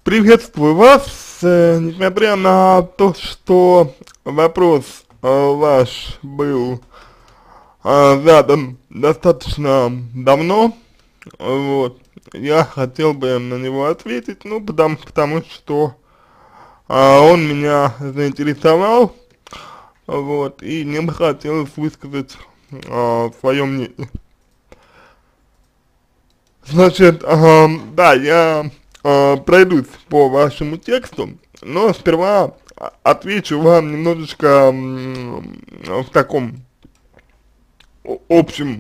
Приветствую вас, несмотря на то, что вопрос ваш был задан достаточно давно, вот, я хотел бы на него ответить, ну, потому что он меня заинтересовал, вот, и мне бы хотелось высказать свое мнение. Значит, да, я пройдусь по вашему тексту, но сперва отвечу вам немножечко в таком общем,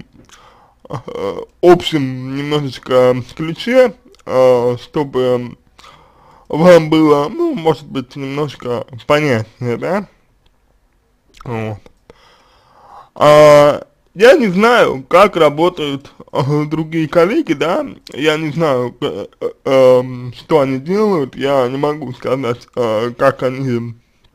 общем немножечко ключе, чтобы вам было, ну, может быть, немножко понятнее, да? Вот. Я не знаю, как работают другие коллеги, да, я не знаю, что они делают, я не могу сказать, как они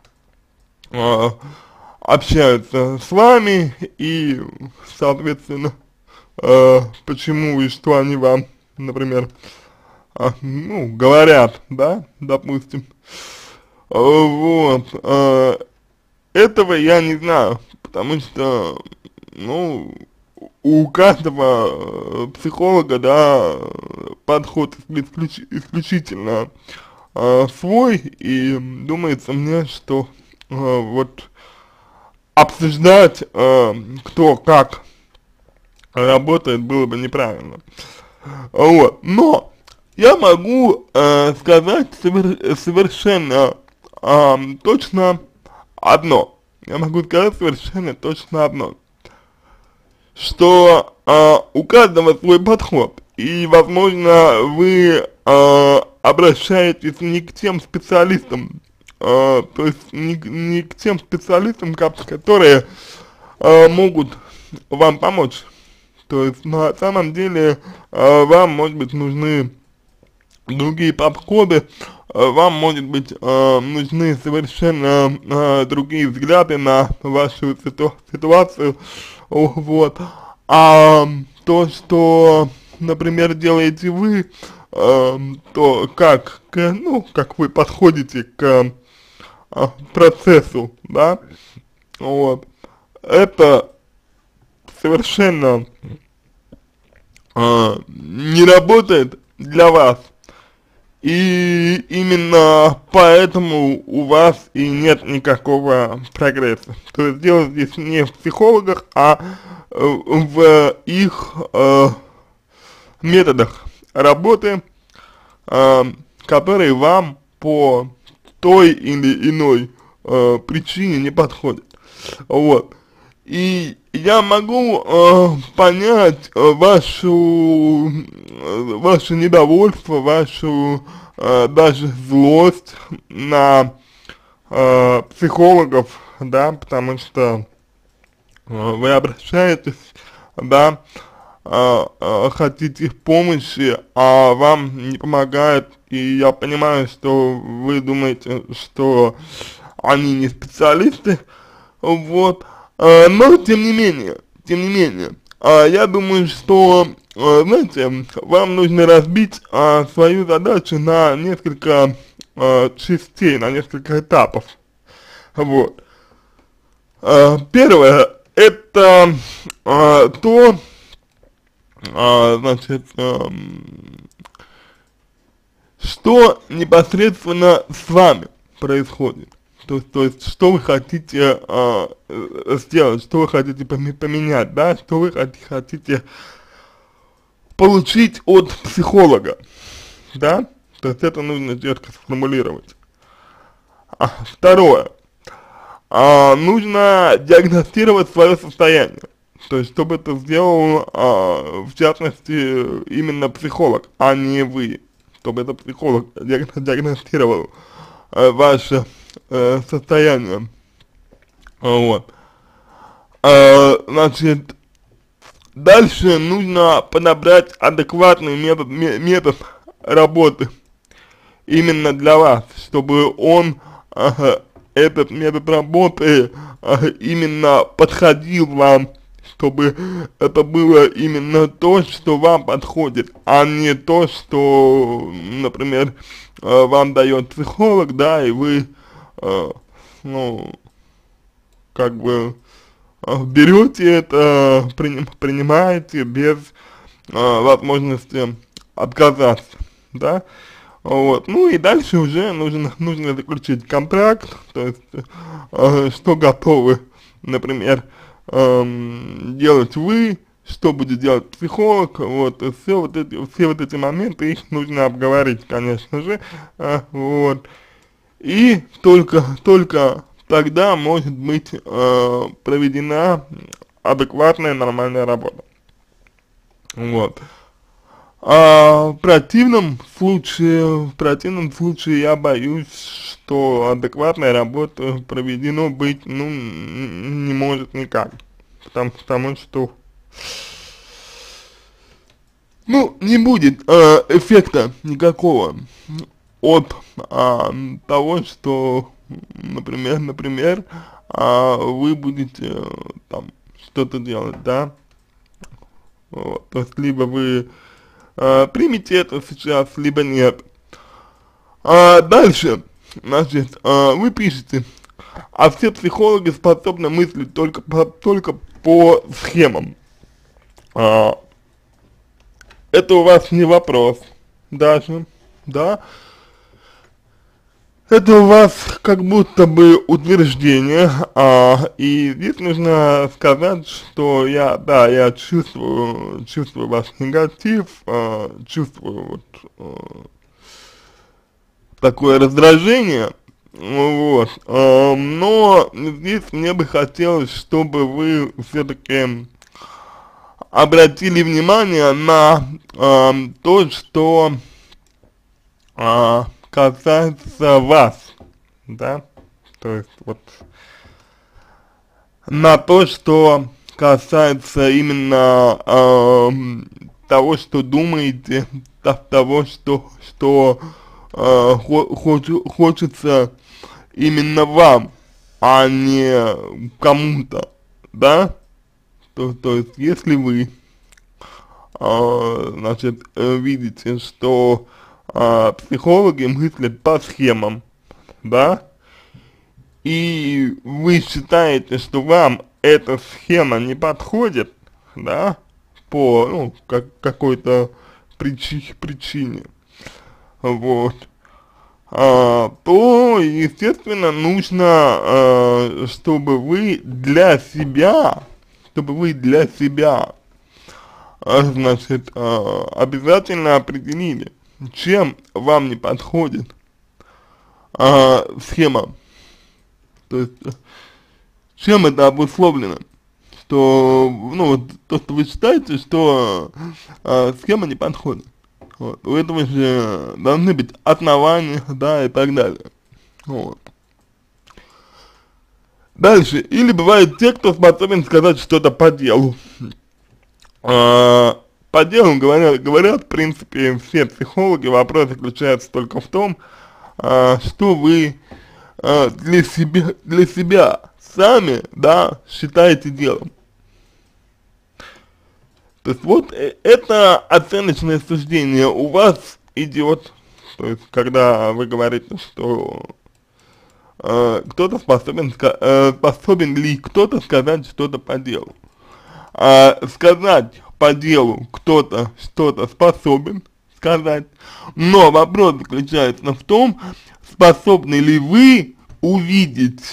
общаются с вами и, соответственно, почему и что они вам, например, ну, говорят, да, допустим. Вот, этого я не знаю, потому что, ну, у каждого психолога, да, подход исключительно свой, и думается мне, что вот обсуждать, кто как работает, было бы неправильно. Вот, но я могу сказать совершенно точно одно. Я могу сказать совершенно точно одно, что у каждого свой подход, и, возможно, вы обращаетесь не к тем специалистам, то есть не к тем специалистам, которые могут вам помочь. То есть на самом деле вам, может быть, нужны другие подходы, вам, может быть, нужны совершенно другие взгляды на вашу ситуацию, вот. А то, что, например, делаете вы, то как вы подходите к процессу, да, вот, это совершенно не работает для вас. И именно поэтому у вас и нет никакого прогресса. То есть дело здесь не в психологах, а в их методах работы, которые вам по той или иной причине не подходят. Вот. И я могу понять ваше недовольство, вашу даже злость на психологов, да, потому что вы обращаетесь, да, хотите помощи, а вам не помогают, и я понимаю, что вы думаете, что они не специалисты, вот. Но, тем не менее, я думаю, что, знаете, вам нужно разбить свою задачу на несколько частей, на несколько этапов. Вот. Первое, это то, значит, что непосредственно с вами происходит. То есть, что вы хотите сделать, что вы хотите поменять, да, что вы хотите получить от психолога, да, то есть это нужно четко сформулировать. Второе, нужно диагностировать свое состояние, то есть, чтобы это сделал, в частности, именно психолог, а не вы, чтобы это психолог диагностировал ваше состояние, вот. Значит, дальше нужно подобрать адекватный метод работы именно для вас, чтобы он, этот метод работы именно подходил вам чтобы это было именно то, что вам подходит, а не то, что, например, вам дает психолог, да, и вы, ну, как бы берете это, принимаете без возможности отказаться, да. Вот, ну и дальше уже нужно заключить контракт, то есть, что готовы, например, делать вы, что будет делать психолог, вот, и все вот эти моменты, их нужно обговорить, конечно же, вот, и только тогда может быть проведена адекватная, нормальная работа, вот. В противном случае я боюсь, что адекватная работа проведено быть, ну, не может никак, потому что, ну, не будет эффекта никакого от того, что, например, вы будете там что-то делать, да, вот, то есть либо вы примите это сейчас, либо нет. Дальше, значит, вы пишете, а все психологи способны мыслить только по схемам. Это у вас не вопрос даже, да? Это у вас как будто бы утверждение, и здесь нужно сказать, что я чувствую ваш негатив, чувствую вот такое раздражение, вот, но здесь мне бы хотелось, чтобы вы все-таки обратили внимание на то, что касается вас, да, то есть вот на то, что касается именно того, что думаете, того, что хочется именно вам, а не кому-то, да, то есть если вы, значит, видите, что психологи мыслят по схемам, да, и вы считаете, что вам эта схема не подходит, да, по, ну, какой-то причине, вот, то, естественно, нужно, чтобы вы для себя, значит, обязательно определили, чем вам не подходит схема, то есть чем это обусловлено, что, ну, вот то, что вы считаете, что схема не подходит, вот, у этого же должны быть основания, да, и так далее, вот. Дальше, или бывают те, кто способен сказать что-то по делу. По делу говорят, в принципе, все психологи, вопрос заключается только в том, что вы для себя сами, да, считаете делом. То есть вот это оценочное суждение у вас идет, то есть когда вы говорите, что кто-то способен ли кто-то сказать что-то по делу. Сказать по делу кто-то что-то способен сказать, но вопрос заключается в том, способны ли вы увидеть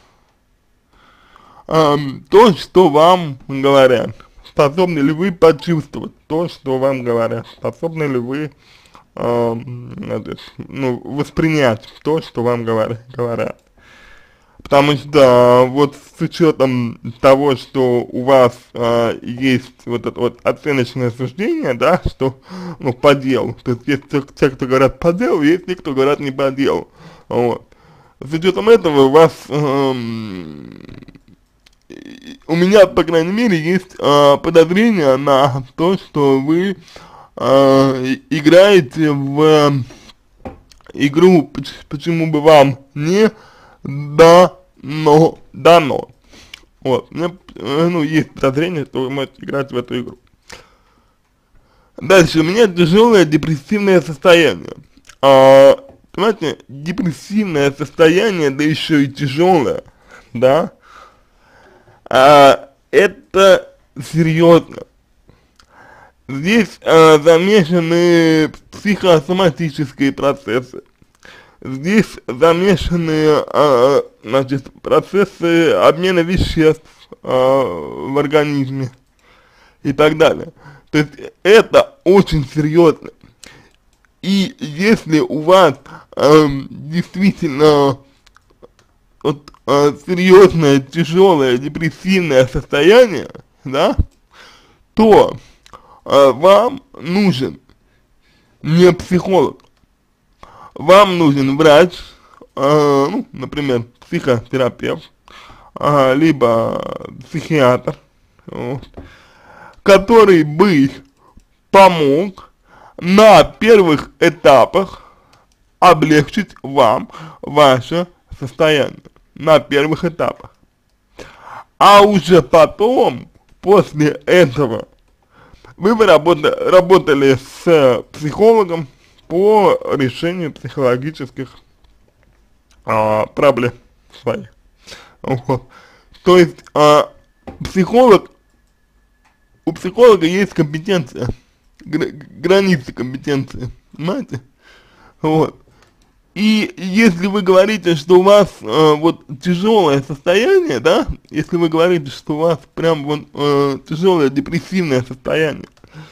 то, что вам говорят, способны ли вы почувствовать то, что вам говорят, способны ли вы ну, воспринять то, что вам говорят. Потому что вот с учетом того, что у вас есть вот это вот оценочное суждение, да, что, ну, по делу, то есть есть те, кто говорят по делу, есть те, кто говорят не по делу, вот. С учетом этого у вас, у меня, по крайней мере, есть подозрение на то, что вы играете в игру, почему бы вам не дано. Вот, мне, ну, есть подозрение, что вы можете играть в эту игру. Дальше, у меня тяжелое депрессивное состояние. Понимаете, депрессивное состояние, да еще и тяжелое, да, это серьезно. Здесь замешаны психосоматические процессы. Здесь замешаны, значит, процессы обмена веществ в организме и так далее. То есть это очень серьезно. И если у вас действительно вот, серьезное, тяжелое, депрессивное состояние, да, то вам нужен не психолог, вам нужен врач, ну, например, психотерапевт, либо психиатр, вот, который бы помог на первых этапах облегчить вам ваше состояние, на первых этапах. А уже потом, после этого, вы бы работали с психологом по решению психологических проблем своих. Вот. То есть у психолога есть компетенция, границы компетенции, понимаете? Вот. И если вы говорите, что у вас вот тяжелое состояние, да, если вы говорите, что у вас прям вот тяжелое депрессивное состояние,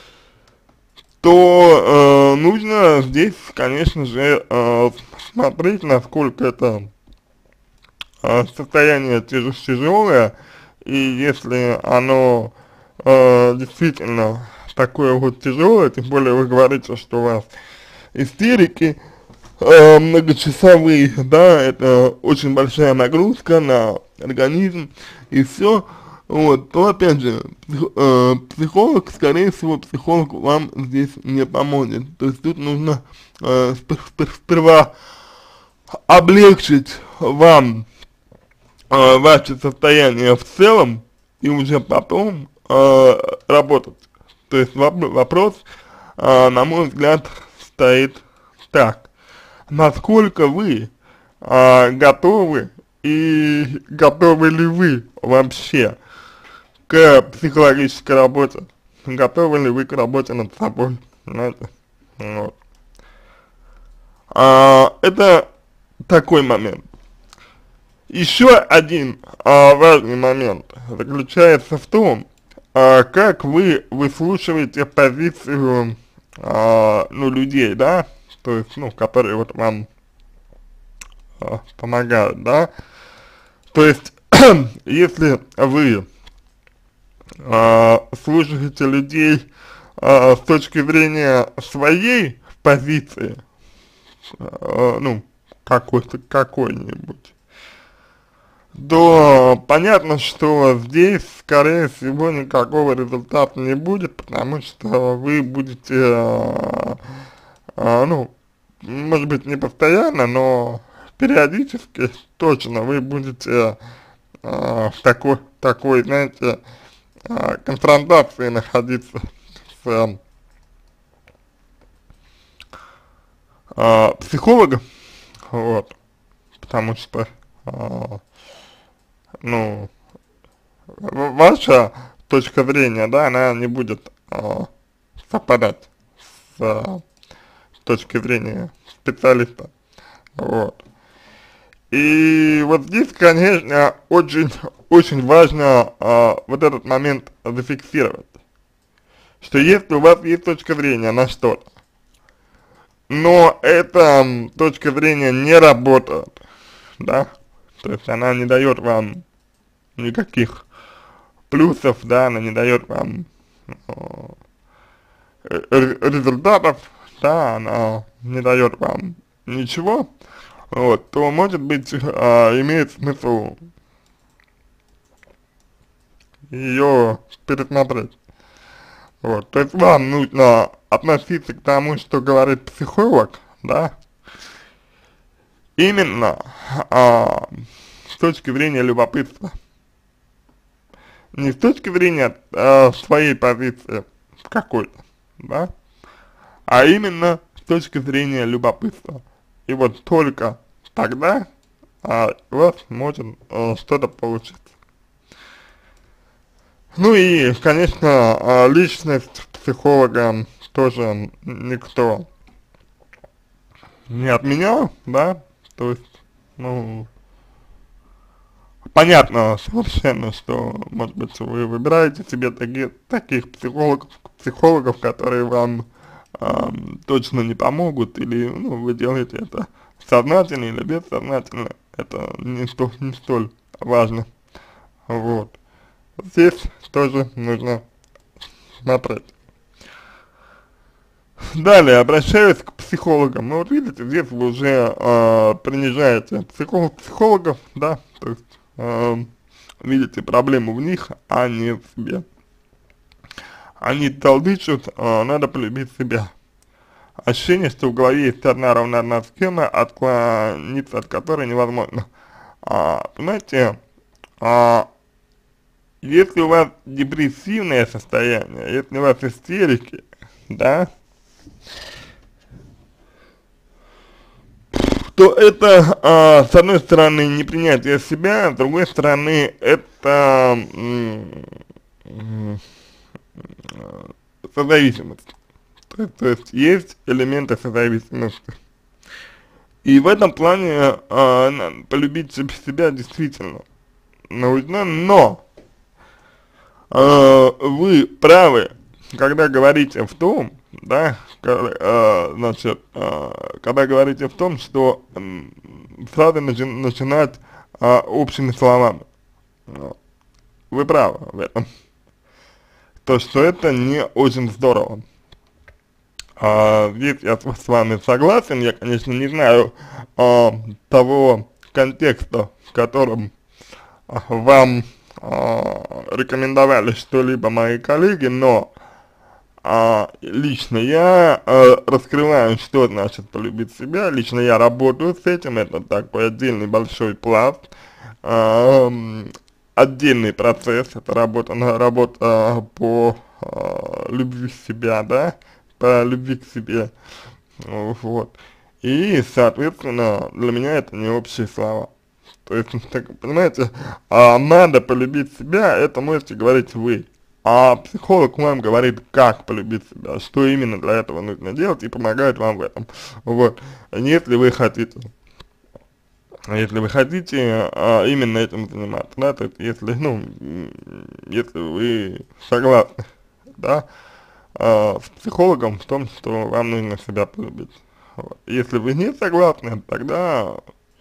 то нужно здесь, конечно же, смотреть, насколько это состояние тяжелое, и если оно действительно такое вот тяжелое, тем более вы говорите, что у вас истерики многочасовые, да, это очень большая нагрузка на организм и все, вот, то опять же, психолог, скорее всего, психолог вам здесь не поможет. То есть тут нужно сперва облегчить вам ваше состояние в целом и уже потом работать. То есть вопрос, на мой взгляд, стоит так: насколько вы готовы и готовы ли вы вообще к психологической работе, готовы ли вы к работе над собой, знаете, вот. Это такой момент. Еще один важный момент заключается в том, как вы выслушиваете позицию, ну, людей, да, то есть, ну, которые вот вам помогают, да, то есть, если вы слушаете людей с точки зрения своей позиции, ну, какой-нибудь, то понятно, что здесь, скорее всего, никакого результата не будет, потому что вы будете, ну, может быть, не постоянно, но периодически точно вы будете в такой, знаете, конфронтации находиться с психологом, вот, потому что, ну, ваша точка зрения, да, она не будет совпадать с точки зрения специалиста, вот. И вот здесь, конечно, очень важно вот этот момент зафиксировать, что если у вас есть точка зрения на что-то, но эта точка зрения не работает, да, то есть она не дает вам никаких плюсов, да, она не дает вам результатов, да, она не дает вам ничего, вот, то, может быть, имеет смысл ее пересмотреть. Вот, то есть вам нужно относиться к тому, что говорит психолог, да, именно с точки зрения любопытства. Не с точки зрения своей позиции какой-то, да, а именно с точки зрения любопытства. И вот только тогда у вас может что-то получиться. Ну и, конечно, личность психолога тоже никто не отменял, да, то есть, ну, понятно совершенно, что, может быть, вы выбираете себе таких психологов, которые вам точно не помогут, или, ну, вы делаете это сознательно или бессознательно, это не столь важно, вот. Здесь тоже нужно смотреть. Далее, обращаюсь к психологам. Ну вот видите, здесь вы уже принижаете психологов, да, то есть видите проблему в них, а не в себе. Они толдычат, надо полюбить себя. Ощущение, что в голове есть одна схема, отклониться от которой невозможно. Понимаете, если у вас депрессивное состояние, если у вас истерики, да, то это, с одной стороны, непринятие себя, а с другой стороны, это созависимость. То есть есть элементы созависимости. И в этом плане полюбить себя действительно нужно, но вы правы, когда говорите в том, да, значит, когда говорите в том, что сразу начинать общими словами. Вы правы в этом. То, что это не очень здорово. Здесь я с вами согласен, я, конечно, не знаю того контекста, в котором вам рекомендовали что-либо мои коллеги, но лично я раскрываю, что значит полюбить себя, лично я работаю с этим, это такой отдельный большой пласт, отдельный процесс, это работа по любви себя, да, по любви к себе, вот, и, соответственно, для меня это не общие слова. То есть, так, понимаете, надо полюбить себя, это можете говорить вы. А психолог вам говорит, как полюбить себя, что именно для этого нужно делать, и помогает вам в этом. Вот. Если вы хотите именно этим заниматься, да, то есть если, ну, если вы согласны, да, с психологом в том, что вам нужно себя полюбить. Вот. Если вы не согласны, тогда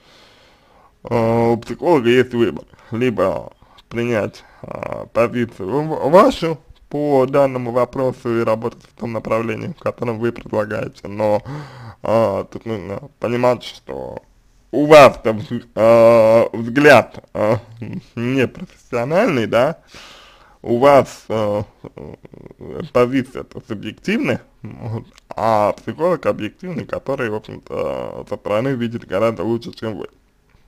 у психолога есть выбор, либо принять позицию вашу по данному вопросу и работать в том направлении, в котором вы предлагаете, но тут нужно понимать, что у вас-то взгляд непрофессиональный, да, у вас позиция-то субъективная, вот, а психолог объективный, который, в общем-то, со стороны видит гораздо лучше, чем вы.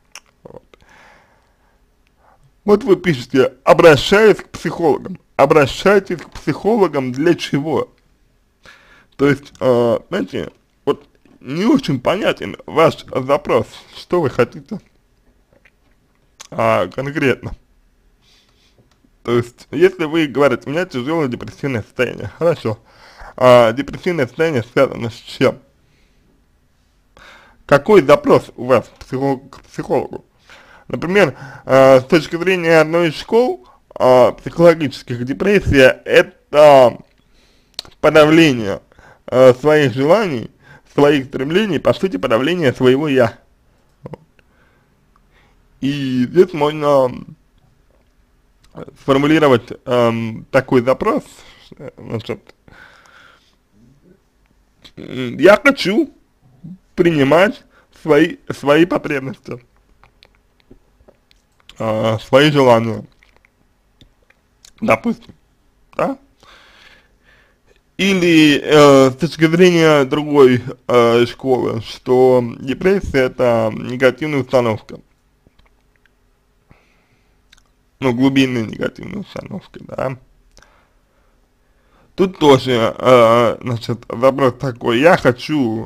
Вот вы пишете, обращаюсь к психологам. Обращайтесь к психологам для чего? То есть, знаете, вот не очень понятен ваш запрос, что вы хотите конкретно. То есть, если вы говорите, у меня тяжелое депрессивное состояние, хорошо, депрессивное состояние связано с чем? Какой запрос у вас к психологу? Например, с точки зрения одной из школ психологических, депрессия – это подавление своих желаний, своих стремлений, по сути, подавление своего «я». И здесь можно сформулировать такой запрос, значит, я хочу принимать свои потребности, свои желания, допустим, да? Или с точки зрения другой школы, что депрессия – это негативная установка. ну, глубинные негативные установки, да. Тут тоже, значит, вопрос такой, я хочу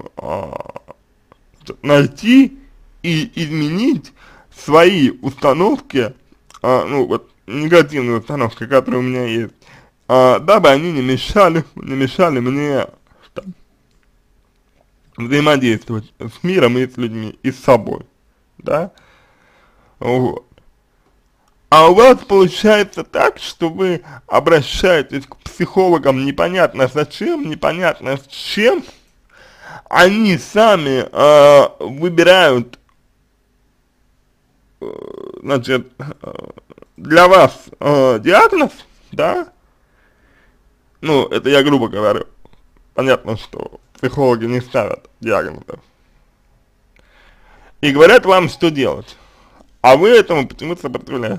найти и изменить свои установки, ну, вот, негативные установки, которые у меня есть, дабы они не мешали мне там взаимодействовать с миром и с людьми, и с собой, да, вот. А у вас получается так, что вы обращаетесь к психологам непонятно зачем, непонятно с чем, они сами выбирают, значит, для вас диагноз, да, ну, это я грубо говорю, понятно, что психологи не ставят диагнозов, и говорят вам, что делать, а вы этому почему-то сопротивляетесь.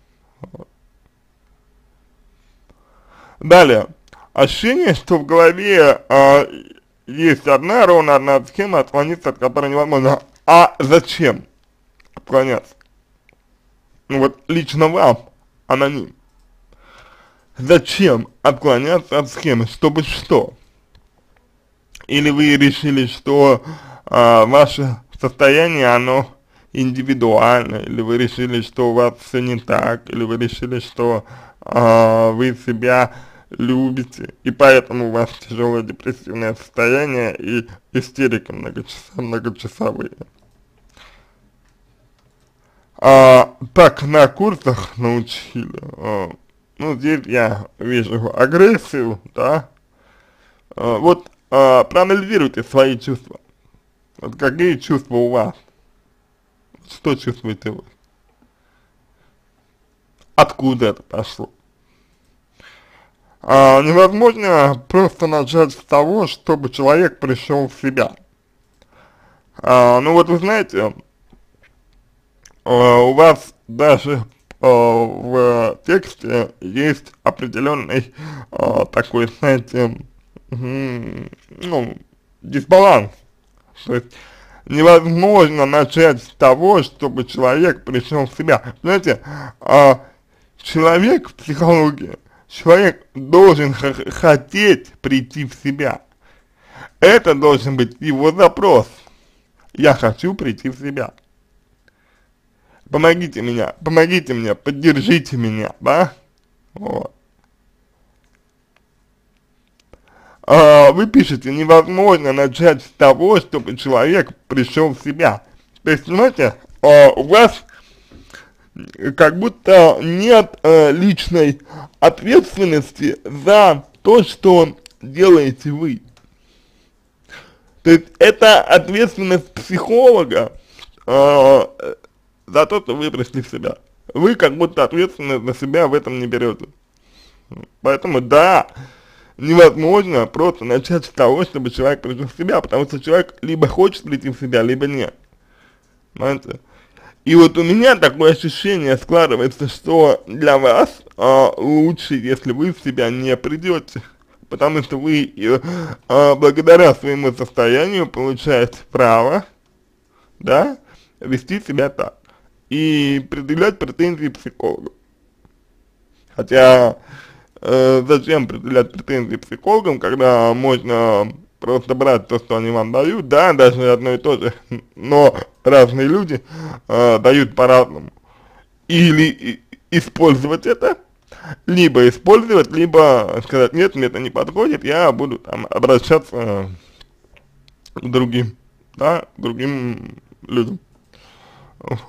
Далее, ощущение, что в голове есть ровно одна схема, отклониться от которой невозможно. А зачем отклоняться? Ну вот лично вам, аноним. Зачем отклоняться от схемы? Чтобы что? Или вы решили, что ваше состояние, оно индивидуально, или вы решили, что у вас все не так, или вы решили, что вы себя любите, и поэтому у вас тяжелое депрессивное состояние и истерики многочасовые. Так на курсах научили, ну здесь я вижу агрессию, да, вот проанализируйте свои чувства, вот какие чувства у вас, что чувствуете вы, откуда это пошло. Невозможно просто начать с того, чтобы человек пришел в себя. Ну вот вы знаете, у вас даже в тексте есть определенный такой, знаете, ну, дисбаланс. То есть невозможно начать с того, чтобы человек пришел в себя. Знаете, человек в психологии, человек должен хотеть прийти в себя. Это должен быть его запрос. Я хочу прийти в себя. Помогите мне, поддержите меня, да? Вот. Вы пишете, невозможно начать с того, чтобы человек пришел в себя. То есть, понимаете, у вас как будто нет личной ответственности за то, что делаете вы. То есть это ответственность психолога за то, что вы пришли в себя. Вы как будто ответственность за себя в этом не берете. Поэтому да, невозможно просто начать с того, чтобы человек пришел в себя, потому что человек либо хочет прийти в себя, либо нет. Понимаете? И вот у меня такое ощущение складывается, что для вас лучше, если вы в себя не придете, потому что вы благодаря своему состоянию получаете право, да, вести себя так и предъявлять претензии психологу. Хотя зачем предъявлять претензии психологам, когда можно просто брать то, что они вам дают, да, даже одно и то же, но разные люди дают по-разному. Или использовать это, либо использовать, либо сказать, нет, мне это не подходит, я буду там обращаться к другим, да, к другим людям. Вот.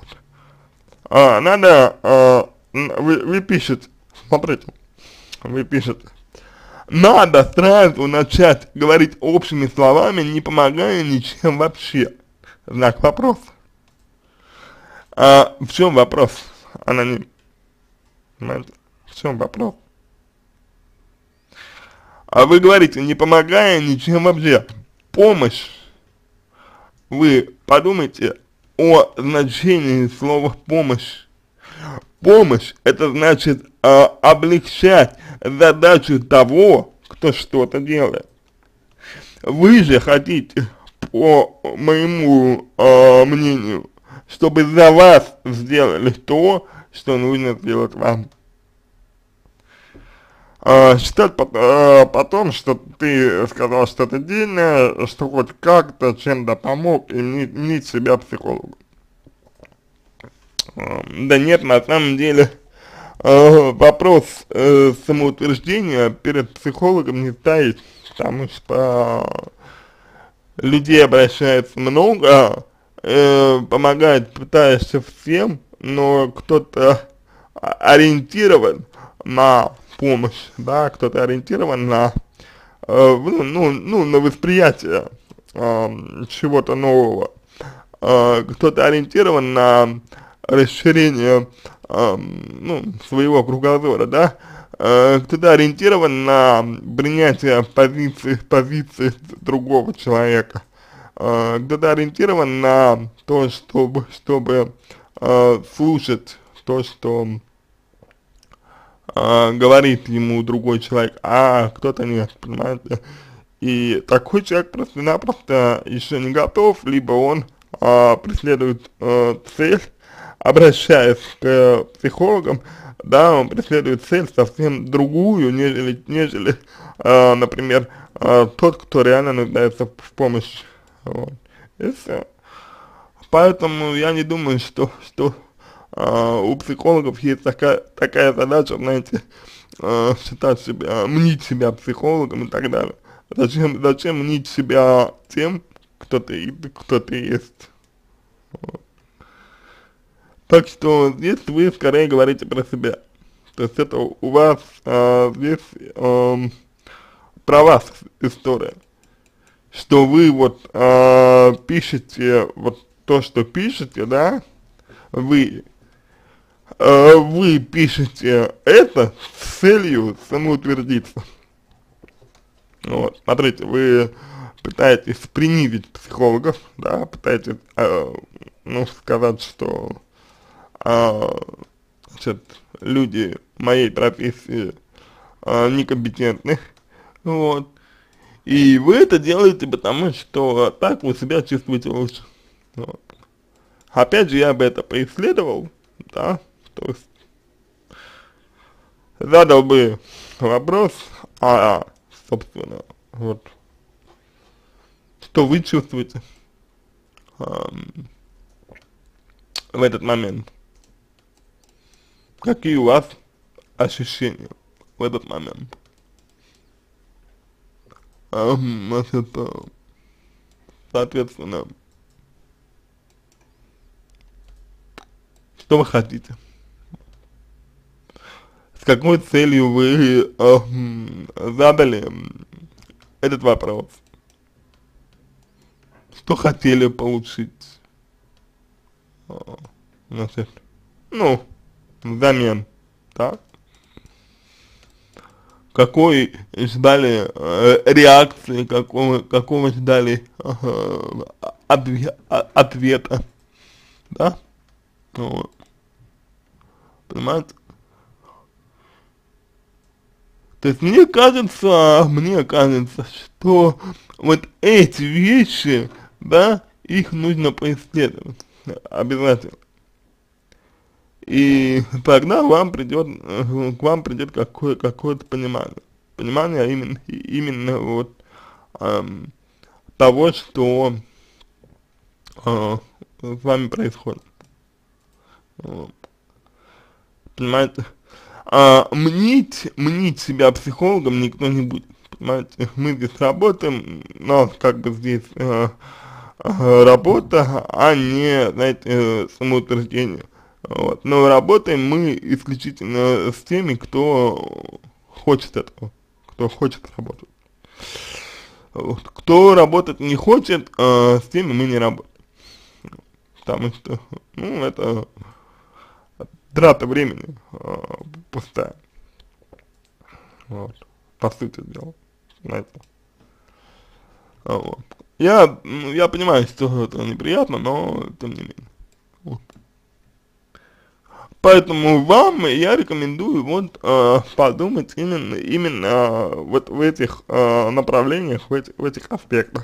Вы пишете, смотрите, вы пишете, надо сразу начать говорить общими словами, не помогая ничем вообще. Знак вопроса. В чем вопрос, аноним? Понимаете? В чем вопрос? Вы говорите, не помогая ничем вообще. Помощь. Вы подумайте о значении слова помощь. Помощь — это значит облегчать задачу того, кто что-то делает. Вы же хотите, по моему мнению, чтобы за вас сделали то, что нужно сделать вам. Считать потом, что ты сказал что-то дельное, что хоть как-то чем-то помог, и мнить себя психологом. Да нет, на самом деле, вопрос самоутверждения перед психологом не стоит, потому что людей обращается много, помогать пытаешься всем, но кто-то ориентирован на помощь, да, кто-то ориентирован на, на восприятие чего-то нового, кто-то ориентирован на расширение, своего кругозора, да, кто-то ориентирован на принятие позиции другого человека, кто-то ориентирован на то, чтобы слушать то, что говорит ему другой человек, а кто-то нет, понимаете. И такой человек просто-напросто еще не готов, либо он преследует цель, обращаясь к психологам, да, он преследует цель совсем другую, нежели например, тот, кто реально нуждается в помощи. Вот. И все. Поэтому я не думаю, что у психологов есть такая задача, знаете, считать себя, мнить себя психологом и так далее. Зачем мнить себя тем, кто ты есть. Вот. Так что здесь вы скорее говорите про себя. То есть это у вас здесь про вас история. Что вы вот пишете вот то, что пишете, да, вы пишете это с целью самоутвердиться. Вот, смотрите, вы пытаетесь принизить психологов, да, пытаетесь, сказать, что, значит, люди моей профессии некомпетентны, вот, и вы это делаете потому, что так вы себя чувствуете лучше, вот. Опять же, я бы это поисследовал, да, то есть задал бы вопрос, собственно, вот, что вы чувствуете в этот момент, какие у вас ощущения в этот момент, значит, соответственно, что вы хотите, с какой целью вы задали этот вопрос, что хотели получить, значит, взамен, так, какой ждали реакции, какого ждали ответа, да, вот, понимаете? То есть мне кажется, что вот эти вещи, да, их нужно поисследовать обязательно. И тогда к вам придет какое-то понимание именно вот того, что с вами происходит. Вот. Понимаете? Мнить себя психологом никто не будет, понимаете, мы здесь работаем, но как бы здесь работа, а не, знаете, самоутверждение, вот, но работаем мы исключительно с теми, кто хочет этого, кто хочет работать, вот. Кто работать не хочет, с теми мы не работаем, потому что, это трата времени пустая, вот, по сути дела, знаете, вот. Я понимаю, что это неприятно, но тем не менее, вот. Поэтому вам я рекомендую вот подумать именно вот в этих направлениях, в этих аспектах,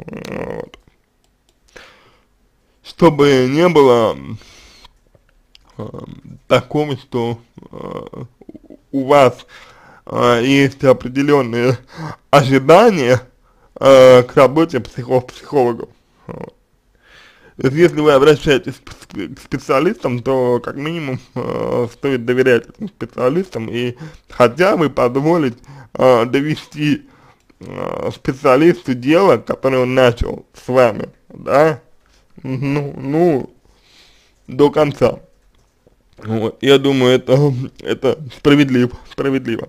вот. Чтобы не было таком, что у вас есть определенные ожидания к работе психологов. Вот. То есть, если вы обращаетесь к специалистам, то как минимум стоит доверять этим специалистам и хотя бы позволить довести специалисту дело, которое он начал с вами, да, ну, до конца. Вот. Я думаю, это справедливо.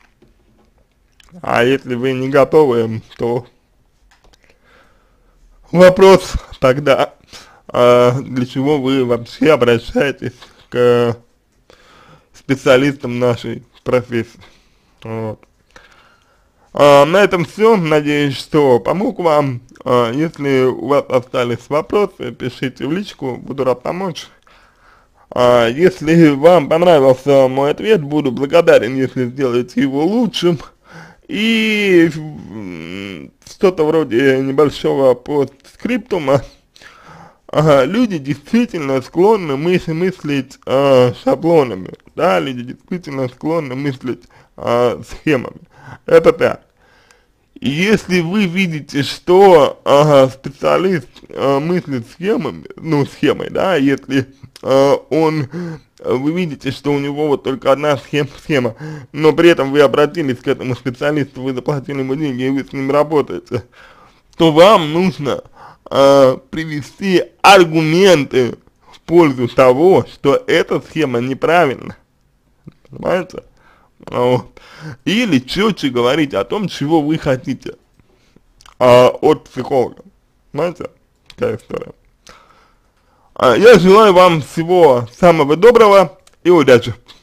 А если вы не готовы, то вопрос тогда, для чего вы вообще обращаетесь к специалистам нашей профессии. Вот. На этом все. Надеюсь, что помог вам. Если у вас остались вопросы, пишите в личку, буду рад помочь. Если вам понравился мой ответ, буду благодарен, если сделаете его лучшим. И что-то вроде небольшого постскриптума. Люди действительно склонны мыслить шаблонами, да, люди действительно склонны мыслить схемами. Это так. И если вы видите, что специалист мыслит схемами, ну, схемой, да, если вы видите, что у него вот только одна схема, но при этом вы обратились к этому специалисту, вы заплатили ему деньги, и вы с ним работаете, то вам нужно привести аргументы в пользу того, что эта схема неправильна. Понимаете? Вот. Или четче говорить о том, чего вы хотите от психолога. Понимаете? Такая история. Я желаю вам всего самого доброго и удачи.